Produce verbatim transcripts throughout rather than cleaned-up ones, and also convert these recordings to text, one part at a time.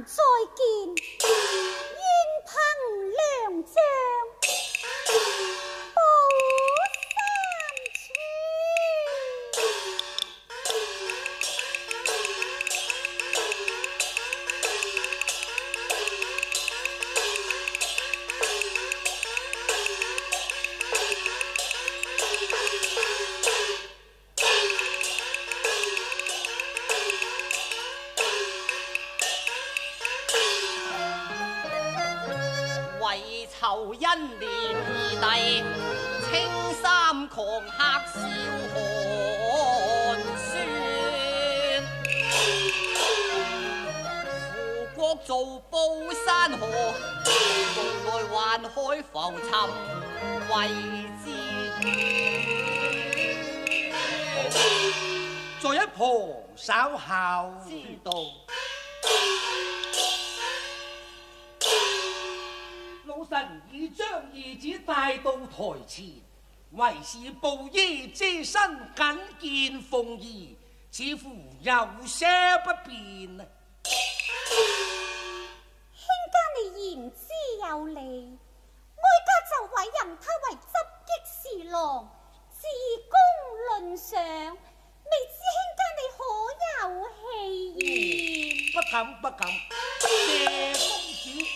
再見，願憑良將報三千。 仇因連二弟，青衫狂客笑寒酸。扶國造報山河，無奈宦海浮沉為知。 在一旁稍後知道。 老臣已將兒子帶到台前，為是布衣遮身，緊見鳳儀，似乎有些不便啊。 卿家你言之有理，哀家就委任他為執擊侍郎，自公論上，未知卿家你可有氣焰？ 不敢不敢，謝公主。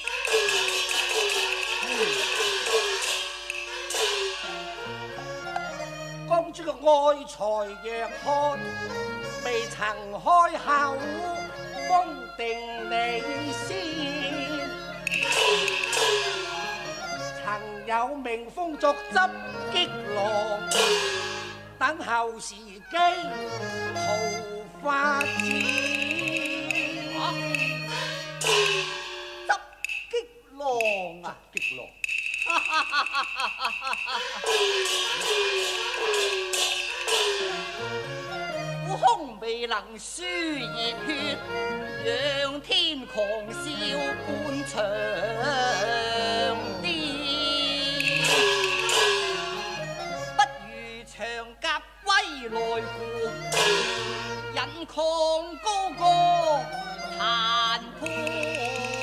公主嘅愛才若渴，未曾開口，封定你先。曾有名封作執擊郎，等候時機圖發展。 啊，執擊郎啊， 執擊郎。 苦空未能輸熱血，仰天狂笑半場癲。不如長甲歸來乎，引抗高歌彈佩。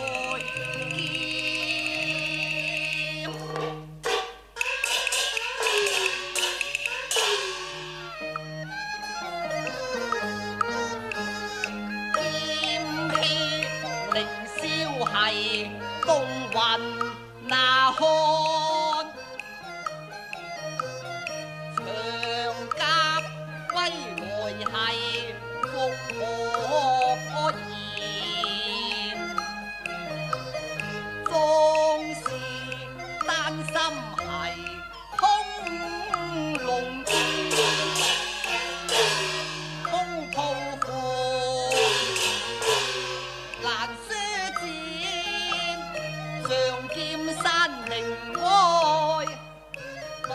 係東雲那看，長甲歸來係復可言，縱是擔心係空龍劍，空抱負難上劍山靈哀當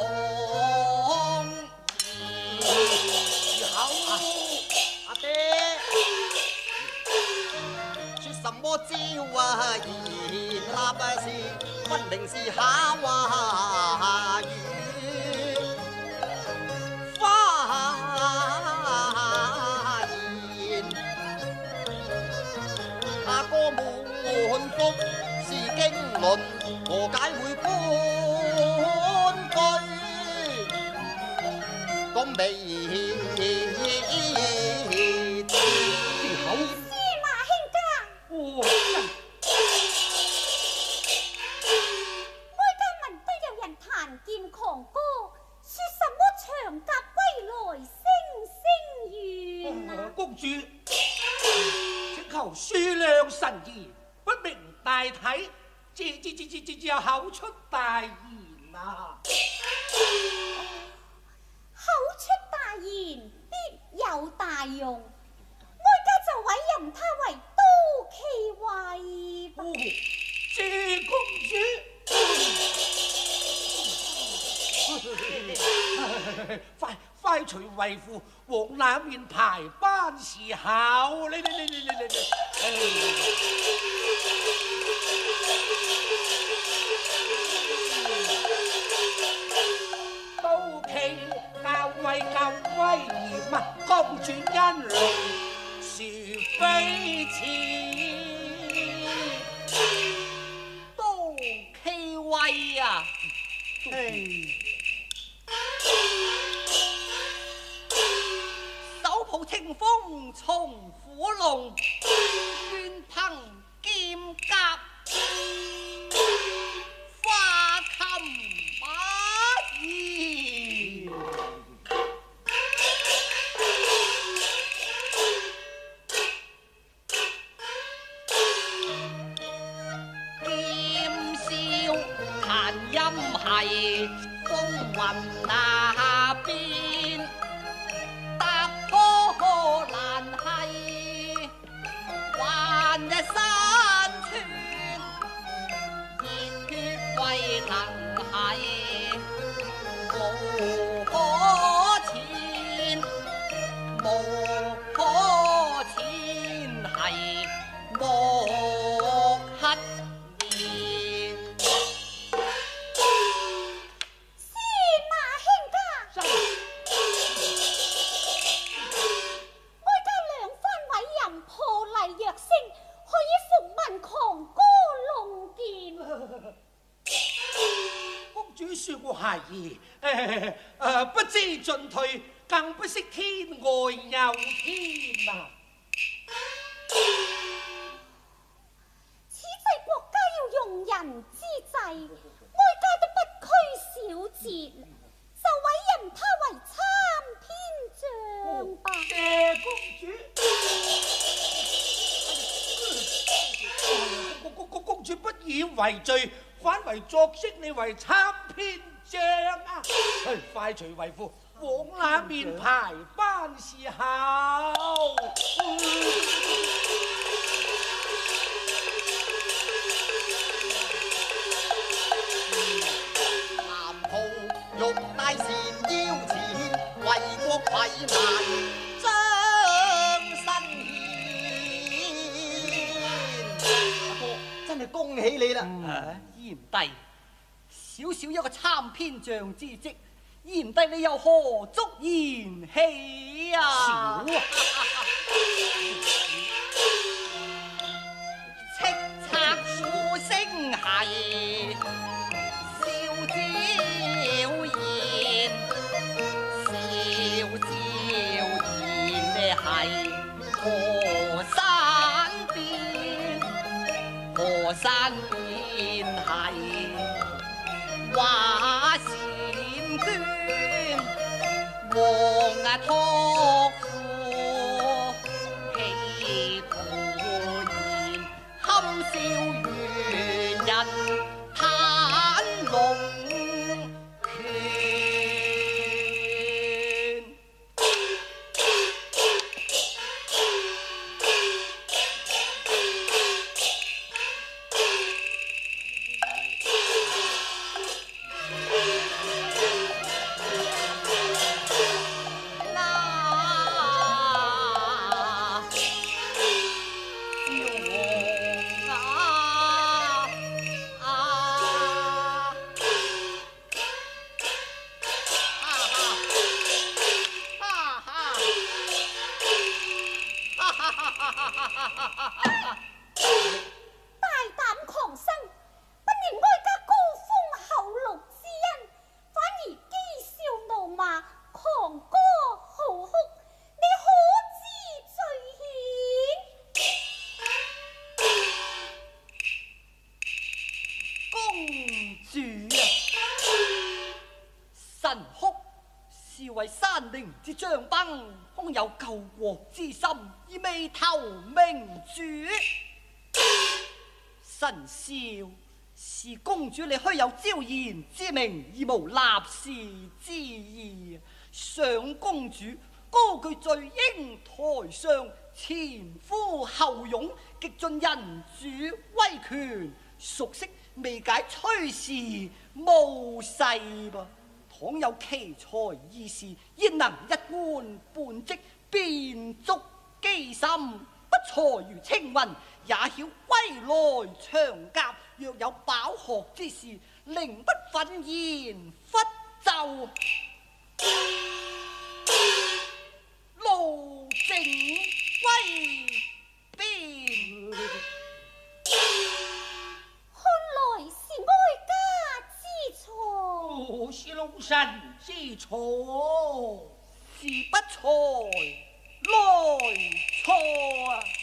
然口阿爹，說什麼招啊？言立是分明是下話語，花言阿哥滿腹。經論何解會搬居？咁微口司馬卿家， 哦， 哀家聞得有人彈劍狂歌，說什麼長甲歸來聲聲怨啊！ 公主，請求恕量臣兒，不明大體。只只只只只只有口出大言啊！ 口出大言必有大用，哀家就委任他為都騎尉。 哦，謝公主，快快隨為父往那面排班時候，你你你你你你。都企教威教威嚴啊，公主恩榮殊非淺。 手抱清風從虎龍，願憑劍甲花襟馬兒。劍笑彈音係風雲那邊，踏破難係還一山川，熱血沸騰係無可纏，無可纏係莫乞言。 司馬卿家，哀家兩番委任破例躍升，可以復聞狂歌弄劍。 公主說過孩兒，誒誒不知進退，更不識天外有天啊！ 此際國家要用人之際，哀家都不拘小節，就委任他為參篇將吧。 謝公主。公公公公主不以為罪，反為作釋你為參篇將啊！快隨為父往那面排班侍候。 南浦玉帶纏腰前，為國為民將身獻。 真係恭喜你啦！ 啊，賢弟，小小一個參篇將之職，賢弟你又何足言棄啊？少啊！叱咤呼聲係笑朝言，笑朝言係河山邊，河山邊係畫嬋娟，黃啊託付氣徒言，堪笑愚人袒龍拳。 大膽狂生，不念哀家高風厚祿之恩，反而譏笑怒罵，狂歌號哭，你可知罪愆？ 公主啊，臣哭是為山陵之將崩，空有救國之心，而未投明主。臣笑是公主你虛有招賢之名，而無立事之意。想公主高舉醉英台上，前呼後擁，極盡人主威權，熟悉未解崔氏無誓噃。倘有奇才異士，焉能一官半職，便足機心？不才如青雲，也曉歸來長甲。若有飽學之士，寧不憤言忽奏，路正歸邊。 看來是哀家之錯。 龙神之错， 是不才来错。